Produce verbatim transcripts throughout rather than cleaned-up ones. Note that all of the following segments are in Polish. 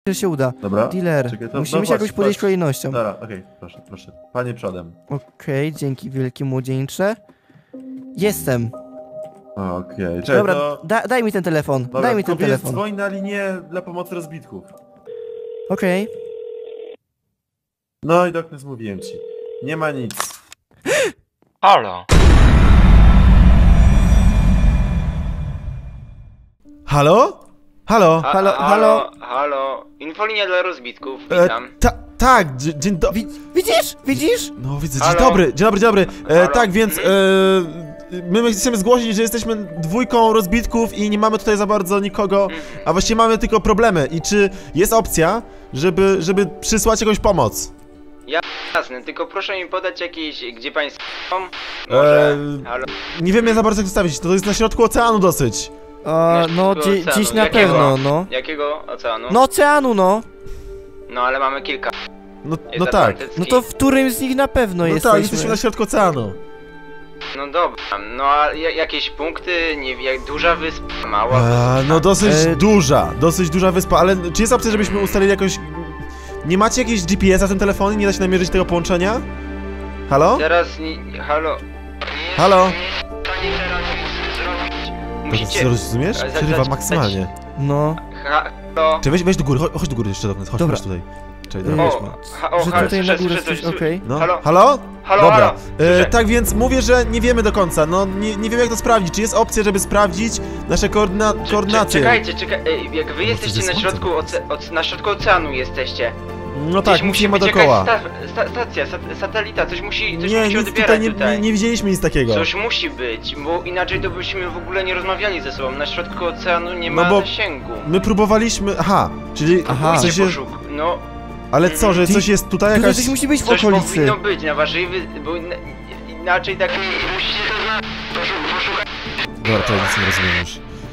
że się uda. Dobra. Dealer, Czekaj, to, musimy no, się chodź, jakoś podejść chodź. kolejnością. Dobra, okej, okay, proszę, proszę. Panie przodem. Okej, okay, dzięki wielkie młodzieńcze. Jestem. Okej, okay. Dobra, to... da, daj mi ten telefon, Dobra, daj mi ten telefon. Dzwoń na linię dla pomocy rozbitków. Okej. Okay. No i Doknes, mówiłem ci. Nie ma nic. Halo. Halo? Halo? Ha, Halo, halo, halo. Infolinia dla rozbitków, witam. E, ta, tak, dzie- dzień dobry. Widzisz? Widzisz? No widzę, Halo? dzień dobry, dzień dobry, dzień dobry. E, Halo? tak, więc e, my chcemy zgłosić, że jesteśmy dwójką rozbitków i nie mamy tutaj za bardzo nikogo, a właściwie mamy tylko problemy. I czy jest opcja, żeby, żeby przysłać jakąś pomoc? Jasne, tylko proszę mi podać jakieś, gdzie państwo są? Może, E, halo. Nie wiem jak za bardzo jak ustawić, to jest na środku oceanu dosyć. A, no, Jakiego gdzie, oceanu? gdzieś na Jakiego? pewno, no. Jakiego oceanu? No oceanu, no. No ale mamy kilka. No, Jest no tak. Atlantycki. No to w którym z nich na pewno No jesteśmy. tak, jesteśmy na środku oceanu. No dobra, no a ja- jakieś punkty, nie wiem, jak duża wyspa, mała A, wyspa? no dosyć E, duża, dosyć duża wyspa, ale czy jest opcja, żebyśmy ustalili jakoś... Nie macie jakiegoś G P S a w tym telefonie? Nie da się namierzyć tego połączenia? Halo? Teraz nie, halo. Nie, Halo? Nie, to nie teraz zrobić. Musicie... To rozumiesz? za- Przerywa za- maksymalnie. No. Halo. Czy weź, weź do góry, chodź, chodź do góry jeszcze do nas, chodź, Dobra. chodź tutaj. Czekaj, E, dobra, O, weźmy. ha, o, Że halo, tutaj na słyszę, górę słyszę, coś, słyszę. okej. No, Halo? halo? Halo, Dobra, halo. e, Słyszę. tak więc mówię, że nie wiemy do końca, no nie, nie wiemy jak to sprawdzić, czy jest opcja, żeby sprawdzić nasze koordyna Cze- cze- koordynacje. Czekajcie, czekaj, ej, jak wy No, jesteście to na jest środku, słońce. oce, oce, na środku oceanu jesteście. No tak, Gdzieś musi musimy być dookoła. jakaś sta, sta, stacja, sat, satelita, coś musi, coś Nie, musi nic odbierać tutaj nie, tutaj. nie, nie widzieliśmy nic takiego. Coś musi być, bo inaczej to byśmy w ogóle nie rozmawiali ze sobą. Na środku oceanu nie No ma bo zasięgu. My próbowaliśmy, aha, czyli Aha. w Pójdźcie sensie, poszuk, no, ale co, że coś jest tutaj Tutaj jakaś... coś musi być w coś okolicy. powinno być na waszej wy... bo ina, inaczej tak musicie to znać. Poszukać. Dobra, to nic nie rozumiem już.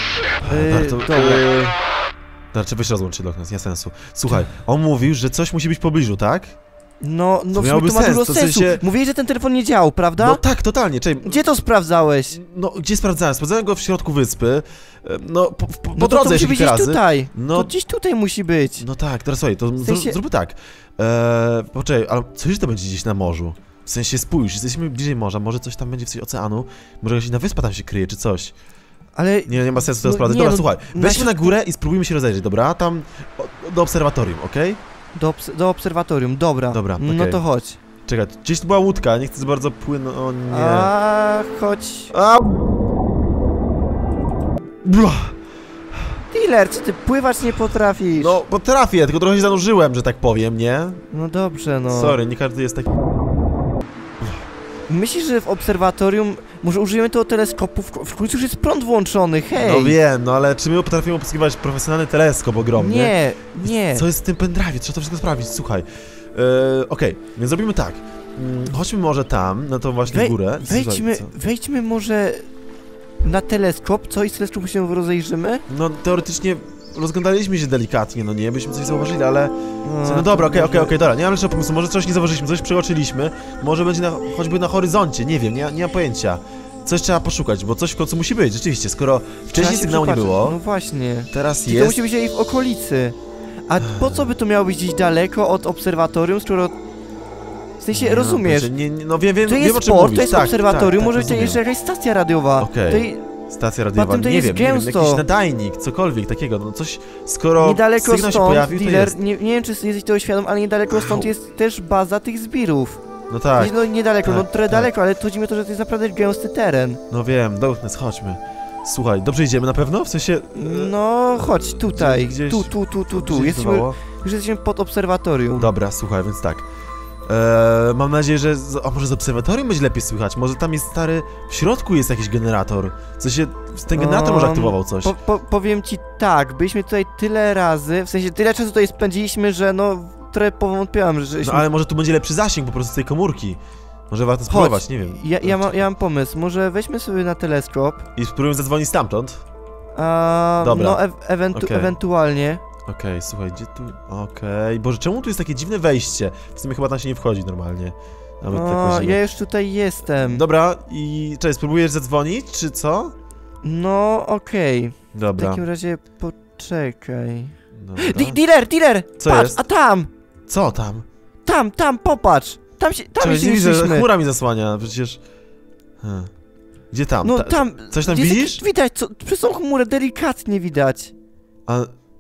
Yy, Dar, to, dobra. yy... Dar, czy weź rozłącz się do nas, nie ma sensu. Słuchaj, on mówił, że coś musi być w pobliżu, tak? No, no w sumie miałoby to ma sens, dużo to w sensu. sensie- Mówiłeś, że ten telefon nie działał, prawda? No tak, totalnie, czekaj. Gdzie to sprawdzałeś? No, gdzie sprawdzałem? Sprawdzałem go w środku wyspy, e, no, po, po, po No to, to drodze musi jeszcze być kilka gdzieś razy. tutaj. No- To gdzieś tutaj musi być. No tak, teraz słuchaj, to W sensie- zrób, zróbmy tak. Eee, poczekaj, ale co jeśli to będzie gdzieś na morzu? W sensie spójrz, jesteśmy bliżej morza, może coś tam będzie w coś oceanu, może jakaś na wyspa tam się kryje, czy coś. Ale... Nie, nie ma sensu tego No sprawdzać. nie, Dobra, no, słuchaj, na weźmy na środku- górę i spróbujmy się rozejrzeć, dobra? Tam o, do obserwatorium, okej? Do, obs do obserwatorium, dobra. Dobra, No okej. to chodź. Czekaj, gdzieś tu była łódka, nie chcę za bardzo płynąć, o nie. A chodź. A... Bla. Dealer, czy ty pływać nie potrafisz? No, potrafię, tylko trochę się zanurzyłem, że tak powiem, nie? No dobrze, no. Sorry, nie każdy jest taki... Myślisz, że w obserwatorium może użyjemy tego teleskopu? W, w końcu już jest prąd włączony, hej! No wiem, no ale czy my potrafimy obsługiwać profesjonalny teleskop ogromny? Nie, nie. Co jest w tym pendrive? Trzeba to wszystko sprawdzić, słuchaj. Eee, Okej, więc zrobimy tak. Mm, chodźmy może tam, na tą właśnie Wej- górę. Wejdźmy, Słuchaj, co? wejdźmy może na teleskop, co i z teleskopu się rozejrzymy? No teoretycznie rozglądaliśmy się delikatnie, no nie, byśmy coś zauważyli, ale... No, No dobra, okej, to okej, może- okej, dobra, nie mam lepszego pomysłu, może coś nie zauważyliśmy, coś przeoczyliśmy, może będzie na, choćby na horyzoncie, nie wiem, nie, nie mam pojęcia. Coś trzeba poszukać, bo coś w końcu musi być, rzeczywiście, skoro Trzeba wcześniej się sygnału nie przypatrzeć. było, No właśnie. teraz Czyli to jest... musi być jej w okolicy. A po co by to miało być gdzieś daleko od obserwatorium, skoro... W sensie, Nie, rozumiesz? No, nie, nie, no wiem, wiem, To wiem jest o czym port, mówisz. to jest tak, obserwatorium, tak, może tak, być jeszcze rozumiem. jakaś stacja radiowa. Okej. To i Stacja radiowa, tym to nie jest wiem, nie wiem, gęsto. jakiś nadajnik, cokolwiek takiego, no coś, skoro niedaleko sygnał się stąd, pojawił, to dealer, jest. nie, nie wiem czy jesteś tego świadom, ale niedaleko stąd jest też baza tych zbirów. No tak, No niedaleko, tak, no trochę tak. daleko, ale chodzi mi o to, że to jest naprawdę gęsty teren. no wiem, Darkness, chodźmy. Słuchaj, dobrze idziemy na pewno? W sensie... No chodź, tutaj, Gdzieś- tu, tu, tu, tu, tu, gdzieś jesteśmy, zdawało? już jesteśmy pod obserwatorium. Dobra, słuchaj, więc tak. Eee, mam nadzieję, że... Z, a może z obserwatorium będzie lepiej słychać? Może tam jest stary... W środku jest jakiś generator. W sensie, ten generator może Um, aktywował coś. Po, po, powiem ci tak, byliśmy tutaj tyle razy, w sensie tyle czasu tutaj spędziliśmy, że no trochę powątpiłam, że No żeśmy... ale może tu będzie lepszy zasięg po prostu z tej komórki. Może warto spróbować, nie wiem. Ja, ja, ma, ja mam pomysł, może weźmy sobie na teleskop, I spróbujemy zadzwonić stamtąd. a Dobra. no e ewentu Okej. ewentualnie. Okej, słuchaj, gdzie tu... Okej, Boże, czemu tu jest takie dziwne wejście? W sumie chyba tam się nie wchodzi normalnie. Nawet tak O, właściwie. ja już tutaj jestem. Dobra, i... Cześć, spróbujesz zadzwonić, czy co? No okej, w Dobra. takim razie poczekaj. Dobra. Di dealer, dealer! Co Patrz, jest? a tam! Co tam? Tam, tam, popatrz! Tam się, tam Cześć, się nie widzę, jesteśmy. chmura mi zasłania, przecież... Hmm. Gdzie tam? No Ta- tam... Coś tam gdzie jest widzisz? jakieś- Widać, co, przez tą chmurę delikatnie widać. A...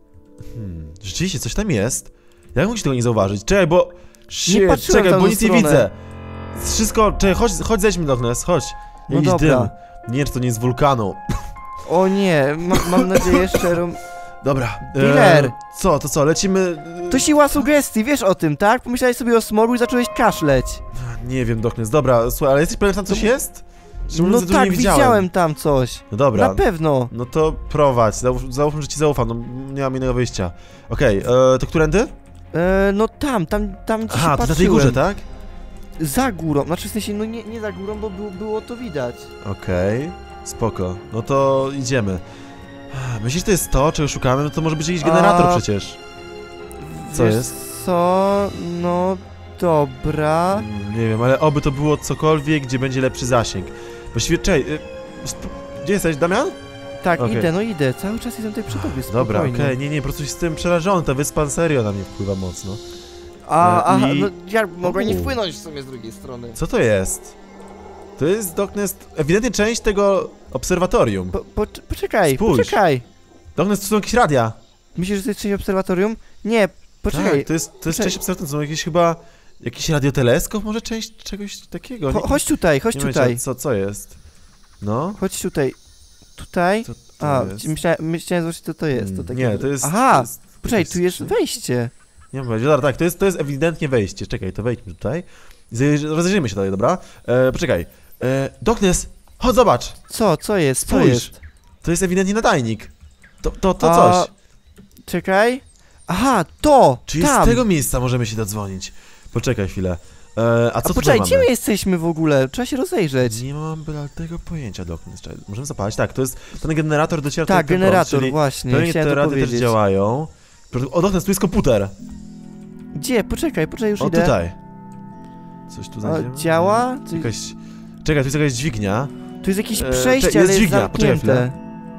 Hmm, rzeczywiście, coś tam jest. Jak mógł się tego nie zauważyć? Czekaj, bo... Shit, patrzyłem czekaj, tam bo na nic nie stronę. widzę. Wszystko... Czekaj, chodź, chodź zejdźmy do Agnes, chodź. No Jakiś dobra. dym. Nie wiem, czy to nie jest z wulkanu. O nie, ma, mam nadzieję szczerą... Dobra. Dealer. E, co, to co, lecimy... To siła sugestii, wiesz o tym, tak? Pomyślałeś sobie o smogu i zacząłeś kaszleć. Nie wiem, Doknes, dobra, słuchaj, ale jesteś pewien, że tam coś jest? Czy No za dużo tak, nie widziałem. widziałem tam coś. No dobra. Na pewno. No to prowadź, Załóż, załóżmy, że ci zaufam, no nie mam innego wyjścia. Okej, okay, to którędy? E, no tam, tam, tam gdzie Aha, się to na tej patrzyłem. górze, tak? Za górą, znaczy w sensie, no nie, nie za górą, bo było, było to widać. Okej, okay, spoko, no to idziemy. Myślisz, że to jest to, czego szukamy? No to może być jakiś generator A... przecież. Co Wiesz jest? co, no dobra. Mm, Nie wiem, ale oby to było cokolwiek, gdzie będzie lepszy zasięg. Właściwie, czekaj, y, sp- gdzie jesteś, Damian? Tak, Okej. idę, no idę, cały czas jestem tutaj przy tobie, spokojnie. Dobra, okej, okay. nie, nie, po prostu jestem przerażony, ta wyspa serio na mnie wpływa mocno. A, E, aha, i- no ja mogę nie U. wpłynąć w sumie z drugiej strony. Co to jest? To jest, Doknes, ewidentnie część tego obserwatorium. Po, po, poczekaj, Spójrz. poczekaj. Doknes, tu są jakieś radia. Myślisz, że to jest część obserwatorium? Nie, poczekaj. Tak, to jest, to jest Poczekaj. część obserwatorium, to są jakieś chyba... Jakiś radioteleskop, może część czegoś takiego? Cho, Nie- chodź tutaj, chodź nie tutaj. wiem, co, co jest? No? Chodź tutaj. Tutaj? Co to A, jest? myślałem, myślałem zobaczyć, co to jest. To Mm, takie... nie, to jest... Aha, to jest poczekaj, jakaś tu jest skrzynia. wejście. Nie wiem, dobra, tak, to jest, to jest ewidentnie wejście. Czekaj, to wejdźmy tutaj. Zaj- Rozejrzyjmy się tutaj, dobra? E, poczekaj. E, Doknes, chodź zobacz. Co, co jest, co Spójrz. jest? To jest ewidentnie nadajnik. To, to, to A, coś. Czekaj. Aha, to! Czyli tam. z tego miejsca możemy się dodzwonić. Poczekaj chwilę. E, a co A tutaj poczekaj, mamy? gdzie my jesteśmy w ogóle? Trzeba się rozejrzeć. Nie mam tego pojęcia, Doknes. Czekaj, możemy zapalić? Tak, to jest ten generator dociera Tak, ten generator, prąd, czyli właśnie, pewnie chciałem te to rady też powiedzieć. działają. O, Doknes, tu jest komputer. Gdzie? Poczekaj, poczekaj, już O, idę. tutaj. Coś tu O, znajdziemy? działa? Nie. Tu, Jakaś... Czekaj, tu jest jakaś dźwignia. tu jest jakieś E, przejście, czekaj, jest ale jest dźwignia, poczekaj zamknięte.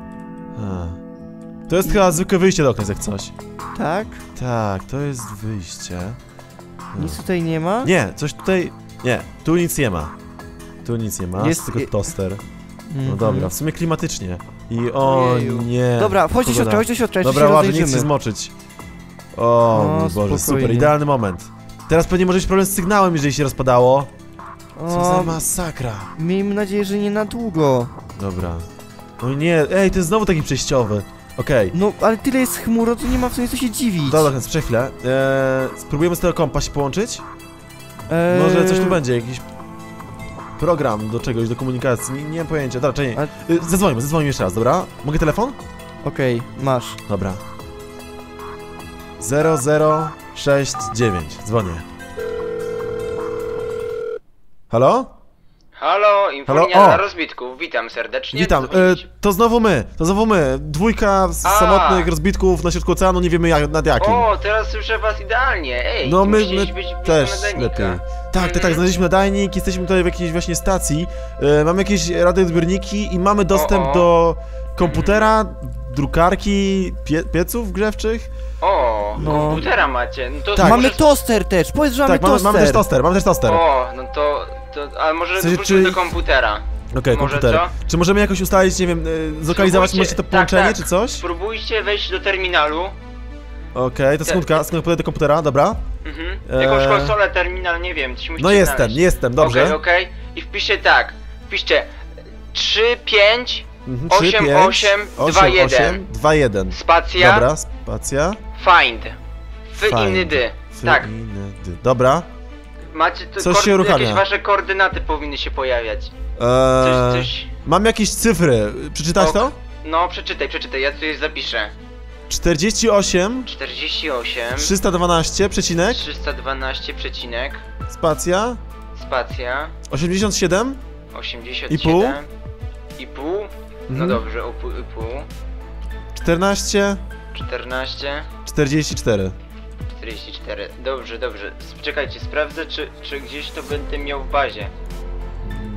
A. To jest chyba zwykłe wyjście do okna, jak coś. Tak? Tak, to jest wyjście. Nic tutaj nie ma? Nie, coś tutaj... Nie, tu nic nie ma. Tu nic nie ma, Jest- jest tylko toster. No Mhm. dobra, w sumie klimatycznie. I o Ojeju. nie. Dobra, chodź do pogoda. środka, chodź do środka, jeszcze Dobra, się ładnie, nie chcę się rozejrzymy. zmoczyć. O No, mój Boże, spokojnie. super, idealny moment. Teraz pewnie może być problem z sygnałem, jeżeli się rozpadało. Co za O, masakra. miejmy nadzieję, że nie na długo. Dobra. O nie, ej, to jest znowu taki przejściowy. Okej. No, ale tyle jest chmur, to nie ma w sumie co się dziwić. Dobra, więc przez chwilę. Eee, spróbujemy z tego kompa się połączyć? Eee, Może coś tu będzie, jakiś program do czegoś, do komunikacji, nie, nie mam pojęcia. Dobra, czekaj. A- Y, Zadzwonimy, zadzwonimy jeszcze raz, dobra? Mogę telefon? Okej, masz. Dobra. zero zero sześć dziewięć, dzwonię. Halo? Halo, informia Halo, o! na rozbitku, witam serdecznie. Witam, Co e, widzicie? to znowu my, to znowu my. Dwójka z A. samotnych rozbitków na środku oceanu, nie wiemy jak, nad jakim. O, teraz słyszę was idealnie, ej, No my, musieliście my być blisko też nadajnika. lepiej. Tak, tak, tak, Mhm. znaleźliśmy nadajnik, jesteśmy tutaj w jakiejś właśnie stacji, e, mamy jakieś radioodbiorniki i mamy dostęp O, o. do komputera, drukarki, pie, pieców grzewczych. O, No. komputera macie, no to Tak. Mamy może... toster też, powiedz, że mamy Tak, mamy, toster. mamy też toster, mamy też toster. Okej, O, no to, to a może W sensie, wróćmy czy- do komputera. Może komputer. co? Czy możemy jakoś ustalić, nie wiem, e, zlokalizować Spróbujcie- możecie to tak, połączenie, tak. czy coś? Spróbujcie wejść do terminalu. Okej, to sekundka, sekundka, podejdę do komputera, dobra. Mhm. Jakąś Eee. konsolę, terminal, nie wiem, coś musicie No jestem, znaleźć. jestem, dobrze. Okej, okej. I wpiszcie tak, wpiszcie trzy, pięć, Mhm, osiem, osiem, dwa, jeden. dwa jeden. spacja, Dobra, spacja. find. F, Find. inny, dy. F, Tak, inny, dy. Dobra. macie to Coś się koordy- uruchamia. jakieś wasze koordynaty powinny się pojawiać. Eee, Coś, coś... Mam jakieś cyfry. Przeczytać Ok. to? No, przeczytaj, przeczytaj, ja tu je zapiszę. czterdzieści osiem, czterdzieści osiem, trzysta dwanaście, przecinek, trzysta dwanaście, przecinek, spacja, spacja, osiemdziesiąt siedem, osiemdziesiąt I pół? siedem i pół. No Mhm. dobrze, o pół i pół. czternaście, czternaście, czterdzieści cztery. czterdzieści cztery. Dobrze, dobrze. S- Czekajcie, sprawdzę, czy, czy gdzieś to będę miał w bazie. S-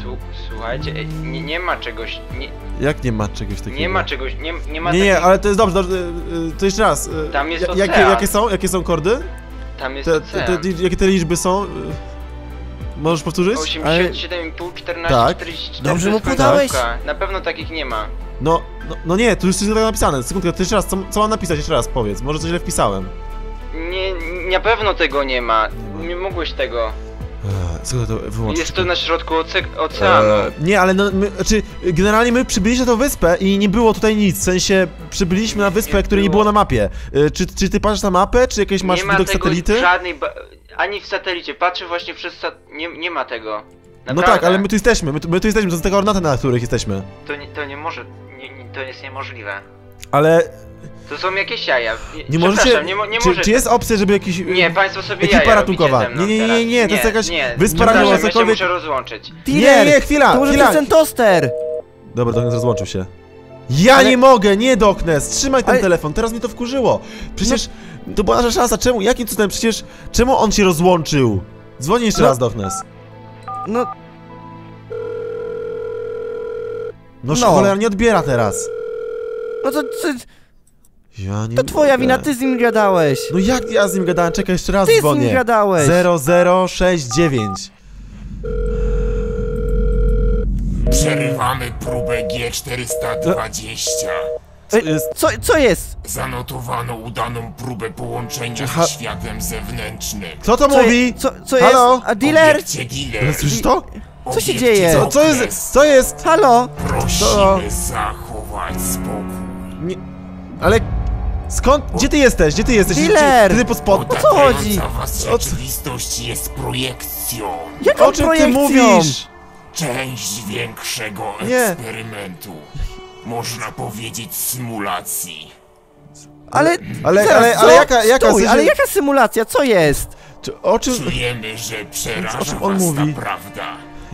Su słuchajcie, ej, nie, nie ma czegoś, nie, Jak nie ma czegoś takiego? nie ma czegoś, nie, nie ma Nie, nie, takiej- ale to jest dobrze, dobrze, y, y, to jeszcze raz. y, Tam jest ja- jakie, ocean. jakie są? Jakie są kordy? Tam jest Te, te, ocean. te, jakie te liczby są? Y, Możesz powtórzyć? osiemdziesiąt siedem i pół, czternaście, Tak. czterdzieści cztery. Dobrze mu to jest podałeś? końcówka. Na pewno takich nie ma. No, no, no nie, tu już jest tak napisane. Sekundkę, to jeszcze raz, co, co mam napisać? Jeszcze raz powiedz, może coś źle wpisałem. Nie, na pewno tego nie ma. Nie ma. Nie mogłeś tego. Eee, Słuchaj, to wyłącz. Jest to na środku oce oceanu. Eee, nie, ale no, my, znaczy, generalnie my przybyliśmy na tą wyspę i nie było tutaj nic, w sensie przybyliśmy na wyspę, Nie której nie było. było na mapie. Eee, czy, czy ty patrzysz na mapę, czy jakieś masz nie ma widok tego satelity? żadnej ba ani w satelicie. Patrzę właśnie przez sat... Nie, nie ma tego. No Naprawdę. tak, ale my tu jesteśmy, my tu, my tu jesteśmy, to są te koordynaty, na których jesteśmy. To nie, to nie może... Nie, nie, to jest niemożliwe. Ale To są jakieś jaja. nie możecie, Przepraszam, nie, mo nie czy, możecie. czy jest opcja, żeby jakiś... Nie, państwo sobie ekipa jaja ratunkowa. robicie ze mną Nie, nie, nie, nie, teraz. to jest jakaś nie, wyspa przepraszam, radiowa, ja się cokolwiek- muszę rozłączyć. Dealer! Nie, nie, chwila, To może to chwila! jest ten toster! Dobra, Doknes rozłączył się. Ja Ale- nie mogę, nie Doknes! Trzymaj ten Ale- telefon, teraz mnie to wkurzyło. Przecież to była nasza szansa, czemu, jakim cudem, przecież czemu on się rozłączył? Dzwoni jeszcze No- raz, Doknes. No, No, No. cholera, nie odbiera teraz. no to, to, Ja nie to twoja mogę. wina, ty z nim gadałeś! No jak ja z nim gadałem? Czekaj, jeszcze raz Ty z dzwonię. nim gadałeś! zero zero sześć dziewięć. Przerywamy próbę G czterysta dwadzieścia. Co Ej, jest? Co, co jest? Zanotowano udaną próbę połączenia Ha- ze światem zewnętrznym. Kto to Co mówi? je, co, co Halo? jest? A dealer? Obiekcie dealer. Słyszysz to? Co się Obiekcie dzieje? Co, co jest? Doknes. Co jest? Halo? Prosimy zachować spokój. Nie... Ale... Skąd? Gdzie ty jesteś? Gdzie ty jesteś? Dealer! Ty, ty pod spod... co chodzi? Otaczająca was O co- rzeczywistość jest projekcją. Jaką O czym ty projekcją? mówisz? Część większego Nie. eksperymentu. Można powiedzieć symulacji. Ale, Ale- zaraz, ale- co? ale jaka- jaka- Stój, w sensie- ale jaka symulacja, co jest? Czy, o czym... Czujemy, że O przeraża czym on was mówi? ta prawda.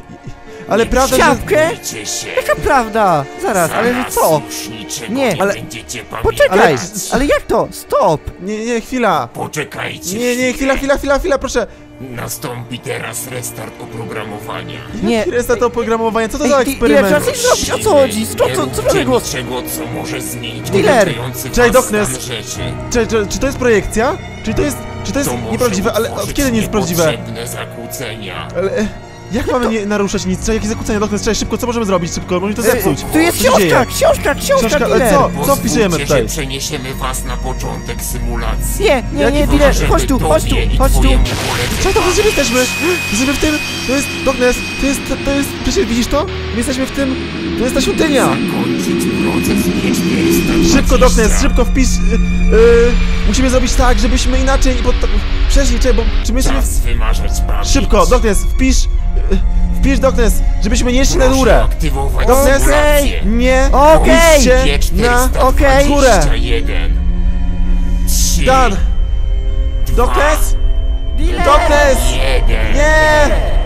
Ale Nie prawda, że... Siapkę? bójcie się. Jaka prawda? Zaraz, ale że Zaraz co? już niczego Nie, nie ale- będziecie pamiętać. Poczekaj, Ale- ale jak to? Stop! Nie, nie, chwila. Poczekajcie. Nie, nie, chwila, chwila, chwila, chwila, proszę. Nastąpi teraz restart oprogramowania. Nie. Chwila, to oprogramowanie, co to Ej, za di- eksperyment? dealer, trzeba coś zrobić, o co chodzi? Co, Nie co, co róbcie za głos? niczego, co może zmienić Dealer! otaczający Cześć, was Doknes. stan rzeczy. Czy, czy, czy to jest projekcja? Czy to jest, czy to jest To może nieprawdziwe? Ale od utworzyć kiedy nie jest prawdziwe? niepotrzebne zakłócenia. Ale e, jak mamy nie naruszać nic? Czy jakieś zakłócenia, Doknes? Cześć, szybko, co możemy zrobić? Szybko, może to Ej, zepsuć. Tu jest Co się dzieje? książka, książka, książka, Książka, ale dealer! co? Pozwólcie, wpisujemy tutaj? że przeniesiemy was na początek symulacji. Nie, nie, Jaki nie, dealer, Żeby chodź tu, chodź tu, tobie i chodź tu! twojemu koledze Czekaj, to gdzie my jesteśmy? Jesteśmy w tym... To jest... Doknes, to jest... To jest... Przecież widzisz to? My jesteśmy w tym... To jest ta świątynia! zakończyć proces G czterysta dwadzieścia. Szybko, Doknes, szybko wpisz... Yy, yy, musimy zrobić tak, żebyśmy inaczej... Bo to, wcześniej, czekaj, bo... Czy my jesteśmy... W... Czas wymarzać pamięć. Szybko, Doknes, wpisz... Yy, wpisz, Doknes, żebyśmy nie szli na Proszę górę! aktywować Doknes, symulację. nie... Okej. idźcie G na... czterysta okej. dwadzieścia jeden. Trzy, Dan! dwa, Doknes! Dealer! Doknes! jeden. Nie!